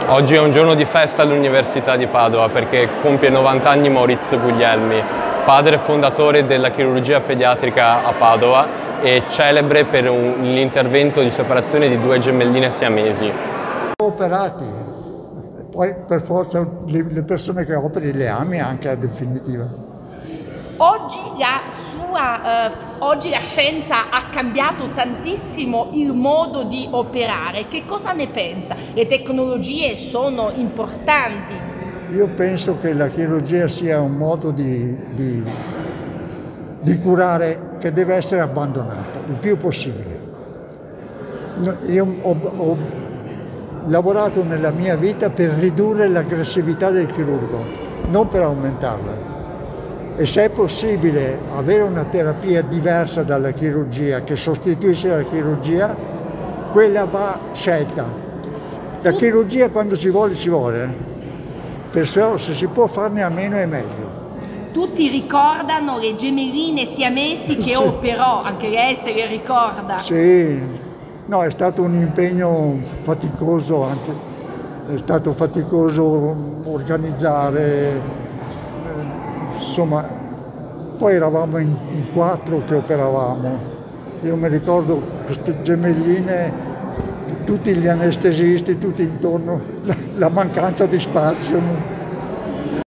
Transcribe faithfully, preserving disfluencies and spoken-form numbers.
Oggi è un giorno di festa all'Università di Padova perché compie novanta anni Maurizio Guglielmi, padre fondatore della chirurgia pediatrica a Padova e celebre per l'intervento di separazione di due gemelline siamesi. Operati, poi per forza le persone che operi le ami anche a definitiva. Oggi la, sua, eh, oggi la scienza ha cambiato tantissimo il modo di operare. Che cosa ne pensa? Le tecnologie sono importanti. Io penso che la chirurgia sia un modo di, di, di curare che deve essere abbandonato il più possibile. Io ho, ho lavorato nella mia vita per ridurre l'aggressività del chirurgo, non per aumentarla. E se è possibile avere una terapia diversa dalla chirurgia, che sostituisce la chirurgia, quella va scelta. La chirurgia quando ci vuole, ci vuole. Perciò se si può farne a meno è meglio. Tutti ricordano le gemelline siamesi che Sì. operò, anche lei se le ricorda. Sì, no, è stato un impegno faticoso anche, è stato faticoso organizzare. Insomma, poi eravamo in, in quattro che operavamo. Io mi ricordo queste gemelline, tutti gli anestesisti, tutti intorno, la, la mancanza di spazio.